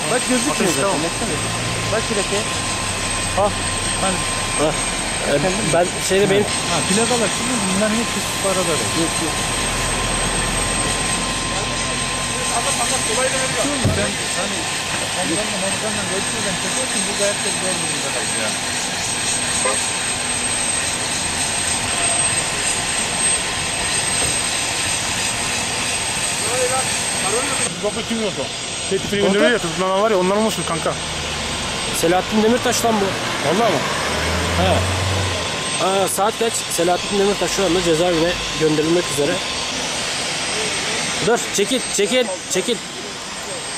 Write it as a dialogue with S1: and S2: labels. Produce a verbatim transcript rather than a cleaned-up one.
S1: Bak gözükmüyor zaten.
S2: Tamam.
S1: Bak plakaya.
S2: Ha. Ben,
S1: Ha. Ben şeyde benim...
S2: ha, plakalar şimdi bunların hepsi paraları.
S1: Yok yok.
S2: Sen hani komutanla komutanla görüşmeden çekersin, bu da herkes zor durumda kalıyor yani.
S3: Bak kim yok o? Tehdit gönderiyor ya, tutuklanan var ya, ondan olmasın kanka.
S1: Selahattin Demirtaş lan bu. Vallahi mı? He. Aa, saat kaç? Selahattin Demirtaş şu anda cezaevine gönderilmek üzere. Dur çekil çekil çekil.